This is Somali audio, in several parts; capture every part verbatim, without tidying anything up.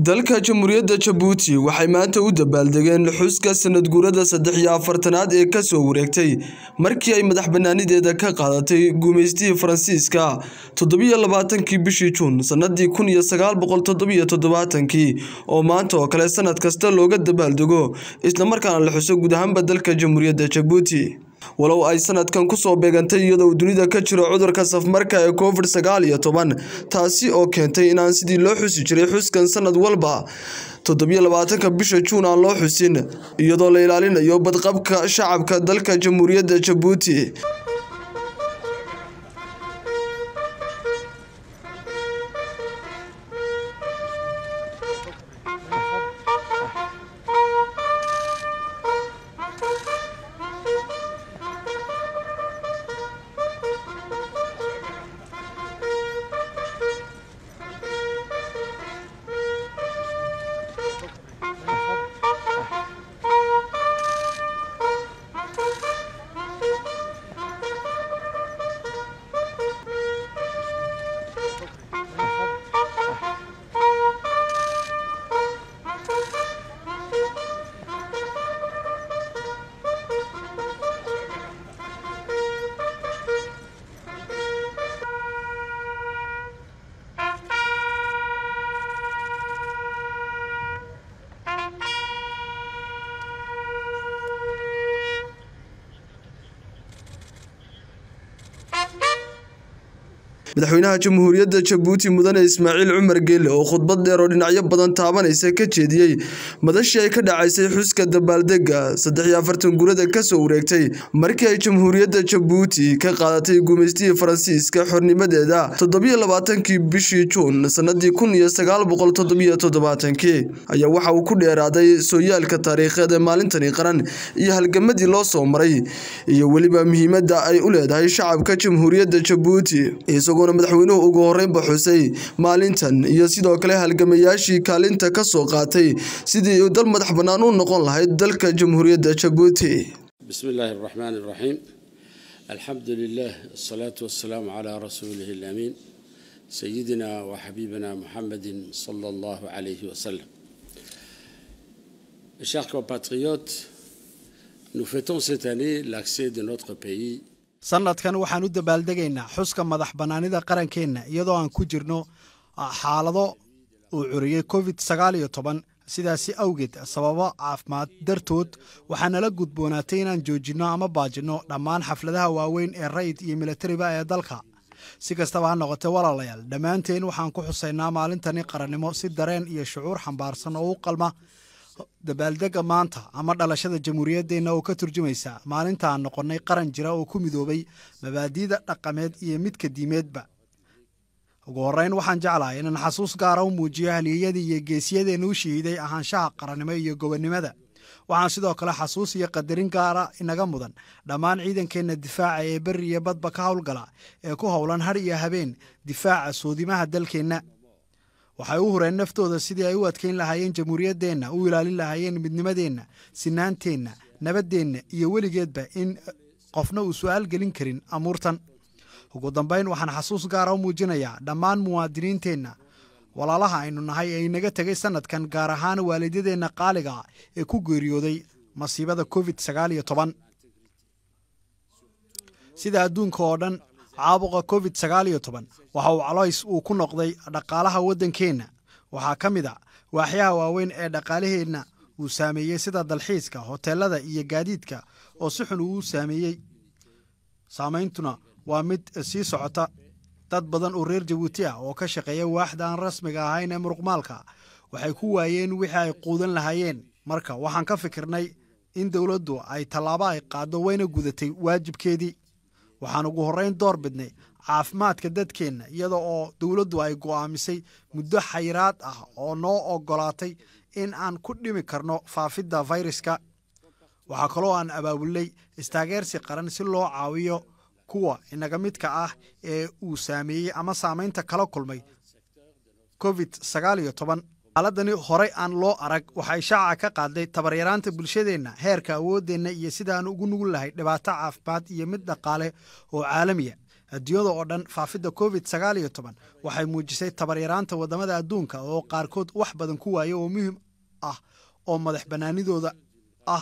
dalka Jamhuuriyadda Jabuuti waxay maanta u dabaaldegeen xuska sanad guurada saddex iyo afartanaad ee ka soo wareegtay markii ay madaxbannaanideeda ka qaadatay gumeystigii Faransiiska toddoba iyo labaatankii bishii Juun sanadii kun iyo sagaal boqol toddoba iyo toddobaatankii oo maanta oo kale sanad kasta looga dabaaldego isla markaana la xuso guud ahaan dalka Jamhuuriyadda Jabuuti. walow ay sanadkan ku soo beegantay iyadoo dunida ka jiro cudurka safmarka ee covid sagaal iyo toban taasi oo keentay in aan sidii loo xusi jiray xuskan sanad walba toddoba iyo labaatanka bisha Juun aan loo xusin iyadoo la ilaalinayo badqabka shacabka dalka Jamhuuriyadda Jabuuti. madaxweynaha Jamhuuriyadda Jabuuti mudane Ismaaciil Cumar Geele oo khudbad dheer oo dhinacyo badan taabanaysa ka jeediyay madashii ay ka dhacaysay xuska dabaaldega saddex iyo afartan guurada ka soo wareegtay markii ay Jamhuuriyadda Jabuuti ka qaadatay gumeystigii Faransiiska xornimadeeda toddoba iyo labaatankii bishii Juun sanadii kun iyo sagaal boqol toddoba iyo toddobaatankii ayaa waxa uu ku dheeraaday sooyaalka taariikheed ee maalintani qaran iyo halgamadii loo soo maray iyo weliba muhiimadda ay u leedahay shacabka Jamhuuriyadda Jabuuti. madaxweynuhu ugu horeyn baxusay maalintan iyo sidoo kale halgamayaashii kaalinta ka soo qaatay sidii uu dal madax bannaan u noqon lahayd dalka Jamhuuriyadda Jabuuti. bismillaahir rahmaanir rahiim alxamdulillaah wasalaatu wassalaamu calaa rasuulihi al-amiin sayyidina wa habibina muhammadin sallallahu alayhi wa sallam. Chers compatriotes, nous fêtons cette année l'accès de notre pays sanadkan waxaan u dabaaldegaynaa xuska madax bannaanida qarankeena iyadoo aan ku jirno xaalado uu curiyay covid sagaal iyo toban sidaasi awgeed sababo caafimaad dartood waxaan la gudboonaatay inaan joojino ama baajino dhammaan xafladaha waaweyn ee rayid iyo militariba ee dalka. si kastaba ha noqotee walaalayaal dhammaanteen waxaan ku xusaynaa maalintani qarannimo si dareen iyo shucuur xambaarsan oo u qalma dabaaldega maanta ama dhalashada jamhuuriyaddeena oo ka turjumaysa maalinta aan noqonnay qaran jira oo ku midoobay mabaadi'da dhaqameed iyo midka diimeedba. ugu horreyn waxaan jeclahay inaan xasuus gaara u muujiyo halyeeyadii iyo geesiyadeena u shahiiday ahaanshaha qarannimo iyo gobonnimada. waxaan sidoo kale xasuus iyo qadarin gaara inaga mudan dhammaan ciidankeenna difaaca ee berri iyo badba ka howlgala ee ku howlan har iyo habeen difaaca soodimaha dalkeenna. waxay u hureen naftooda sidii ay u adkeyn lahaayeen jamhuuriyaddeenna u ilaalin lahaayeen midnimadeenna sinaanteenna nabaddeenna iyo weligeedba in qofna uu su'aal gelin karin amuurtan. ugu dambayn waxaan xasuus gaara u muujinayaa dhammaan muwaadiniinteenna walaalaha aynu nahay ee inaga tegay sanadkan gaar ahaan waalidadeenna qaaliga ee ku geeriyooday masiibada covid sagaal iyo toban. sida adduunka oo dhan caabuqa covid sagaal iyo toban waxa uu caloys uu ku noqday dhaqaalaha waddankeena. waxaa ka mid ah waaxyaha waaweyn ee dhaqaalaheenna uu saameeyey sida dalxiiska hoteelada iyo gaadiidka oo si xun uu saameeyey. saameyntuna waa mid sii socota. dad badan oo reer Jabuuti ah oo ka shaqeeya waaxda aan rasmiga ahayn ee muruqmaalka waxay ku waayeen wixii ay quudan lahaayeen. marka waxaan ka fikirnay in dawladdu ay tallaabo ay qaado wayna gudatay waajibkeedii. waxaan ugu horreyn door bidnay caafimaadka dadkeenna iyada oo dawladdu ay go'aamisay muddo xayiraad ah oo noo ogolaatay in aan ku dhimi karno faafidda fayraska. waxaa kaloo aan abaabulnay istaageersi qaran si loo caawiyo kuwa inaga midka ah ee uu saameeyey ama saamaynta kala kulmay covid sagaal iyo toban. xaaladani horey aan loo arag waxay shaaca ka qaaday tabaryaraanta bulshadeenna heerka awooddeenna iyo sidaan ugu nugul lahay dhibaato caafimaad iyo mid dhaqaale oo caalamiya. adduunyada oo dhan faafidda covid sagaal iyo toban waxay muujisay tabaryaraanta wadamada adduunka oo qaarkood wax badan ku waaya oo muhiim ah oo madax banaanidooda ah.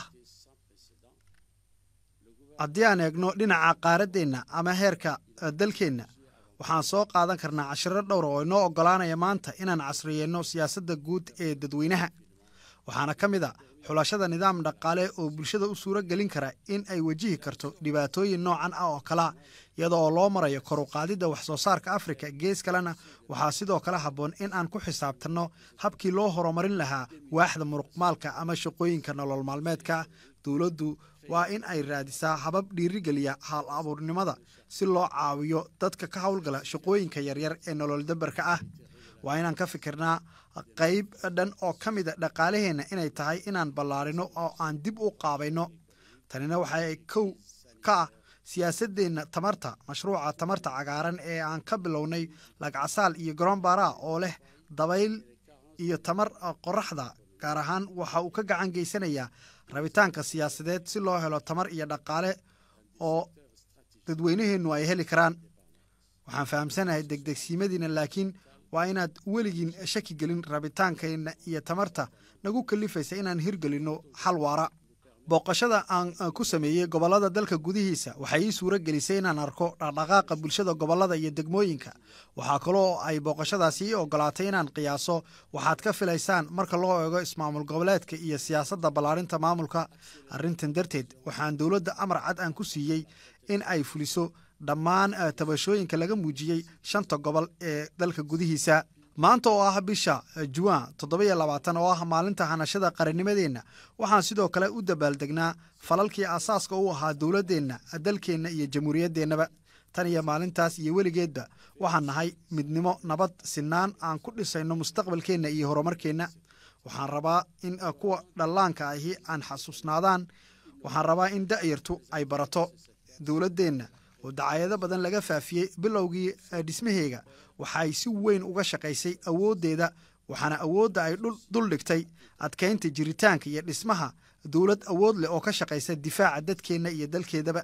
haddii aan eegno dhinaca qaaradeenna ama heerka dalkeenna waxaan soo qaadan karnaa cashiro dhowr oo inoo oggolaanaya maanta inaan casriyeeno siyaasadda guud ee dadweynaha. waxaana ka mid a xulashada nidaam dhaqaale oo bulshada u suuro gelin kara in ay wajihi karto dhibaatooyin noocan ah oo kala iyada oo loo marayo kor u qaadidda wax soo saarka Afrika. gees kalena waxaa sidoo kale habboon in aan ku xisaabtanno habkii loo horumarin lahaa waaxda muruqmaalka ama shaqooyinka nolol maalmeedka. dowladdu waa in ay raadisaa habab dhiirigeliya hal abuurnimada si loo caawiyo dadka ka howlgala shaqooyinka yaryar ee nolol dabarka ah. waa inaan ka fikirnaa qayb dhan oo ka mid a dhaqaalaheenna inay tahay inaan ballaarino oo aan dib u qaabayno. tanina waxay kow ka ah siyaasadeenna tamarta. mashruuca tamarta cagaaran ee aan ka bilownay lagcasaal iyo garoonbaara oo leh dabayl iyo tamar qoraxda gaar ahaan waxa uu ka gacan geysanayaa rabitaanka siyaasadeed si loo helo tamar iyo dhaqaale oo dadweynaheennu ay heli karaan. waxaan fahamsanahay degdegsiimadiina laakiin waa inaad weligiin shaki gelin rabitaankeenna iyo tamarta nagu kalifaysa inaan hirgelinno xal waara. booqashada aan ku sameeyey gobollada dalka gudihiisa waxay ii suuro gelisay inaan arko dhaqdhaqaaqa bulshada gobollada iyo degmooyinka. waxaa kaloo ay booqashadaasi ii oggolaatay inaan qiyaaso waxaad ka filaysaan marka loo eego ismaamul goboleedka iyo siyaasadda ballaarinta maamulka. arrintan darteed waxaan dowladda amar cad aan ku siiyey in ay fuliso dhammaan tabashooyinka laga muujiyey shanta gobol ee dalka gudihiisa. maanta oo ah bisha juwan toddoba iyo labaatan oo ah maalinta hanashada qarannimadeenna waxaan sidoo kale u dabaaldegnaa falalkii aasaaska u ahaa dowladdeenna, dalkeenna iyo jamhuuriyaddeenaba. tan iyo maalintaas iyo weligeedba waxaan nahay midnimo, nabad, sinaan aan ku dhisayno mustaqbalkeenna iyo horumarkeenna. waxaan rabaa in kuwa dhallaanka ahi aan xasuusnaadaan. waxaan rabaa in da'yartu ay barato dowladdeenna oo dacayado badan laga faafiyey bilowgii dhismaheega waxay si weyn uga shaqaysay awooddeeda. waxaana awoodda ay dul dhigtay adkaynta jiritaanka iyo dhismaha dowlad awood leh oo ka shaqaysa difaaca dadkeenna iyo dalkeedaba.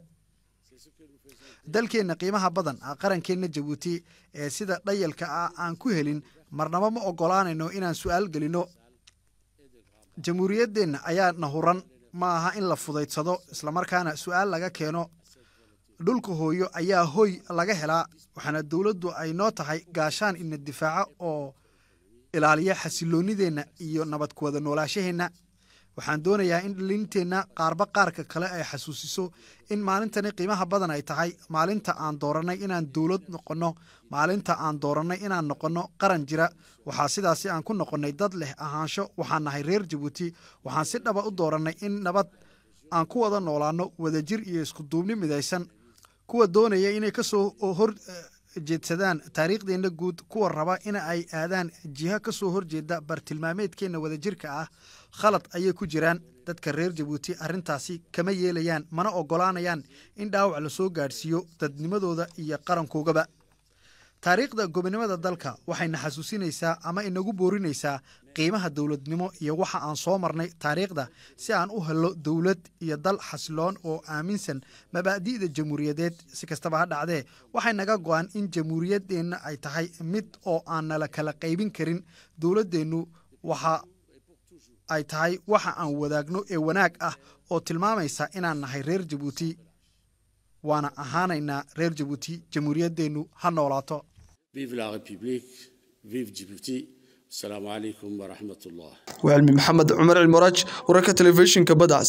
dalkeenna qiimaha badan qarankeenna Jabuuti ee sida dhayalka ah aan ku helin marnaba ma oggolaanayno inaan su'aal gelino. jamhuuriyaddeenna ayaa nahuran ma aha in la fudaydsado islamarkaana su'aal laga keeno. dhulka hooyo ayaa hoy laga helaa. waxaana dowladdu ay noo tahay gaashaan ina difaaca oo ilaaliya xasiloonideenna iyo nabad ku wada noolaashaheenna. waxaan doonayaa in dhalinteenna qaarba qaarka kale ay xasuusiso in maalintani qiimaha badan ay tahay maalinta aan doorannay inaan dowlad noqonno, maalinta aan doorannay inaan noqonno qaran jira. waxaa sidaasi aan ku noqonnay dad leh ahaansho. waxaan nahay reer Jabuuti. waxaan si dhaba u doorannay in nabad aan ku wada noolaanno, wadajir iyo isku duubni midaysan. kuwa doonaya inay ka soo hor jeedsadaan taariikhdeenna guud, kuwa raba in ay aadaan jiha ka soo horjeeda bartilmaameedkeenna wadajirka ah, khalad ayay ku jiraan. dadka reer Jabuuti arrintaasi kama yeelayaan, mana oggolaanayaan in dhaawac la soo gaadhsiiyo dadnimadooda iyo qarankoogaba. taariikhda gobonimada dalka waxayna xasuusinaysaa ama inagu boorinaysaa qiimaha dowladnimo iyo waxa aan soo marnay taariikhda si aan u helo dowlad iyo dal xasiloon oo aaminsan mabaadi'da jamhuuriyadeed. si kastaba ha dhacdee waxay naga go'an in jamhuuriyaddeenna ay tahay mid oo aan nala kala qaybin karin. dowladdeennu waxa ay tahay waxa aan wadaagno ee wanaag ah oo tilmaamaysa inaan nahay reer Jabuuti, waana ahaanaynaa reer Jabuuti. jamhuuriyaddeennu ha noolaato. Vive la République, vive Djibouti. Assalamu alaikum wa rahmatullah. وعلمي محمد عمر المراج وركة تلفزيون كبدعس.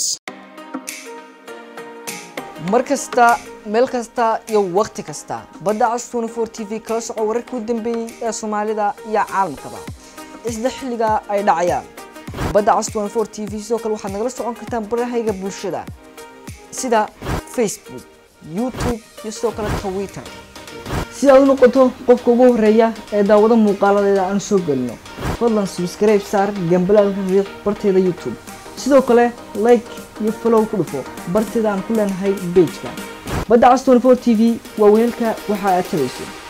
markasta meel kasta iyo waqti kasta badacas twenty four T V kala soco wararkii u dambeeyay ee Soomaalida iyo caalamkaba isla xilliga ay dhacayaan. badacas twenty four T V soo kale waxaad nagala socon kartaan barahayga bulshada sida Facebook, YouTube iyo soo kale Twitter. si aad u noqoto qofka ugu horeeya ee daawada muuqaaladeeda aan soo galno fadlan subscribe saar gambalaalka riiq barteeda YouTube. sidoo kale like iyo follow ku dhufo barteeda aan ku leenahay page-ka badacas twenty four T V waa weelka waxa aad tabayso.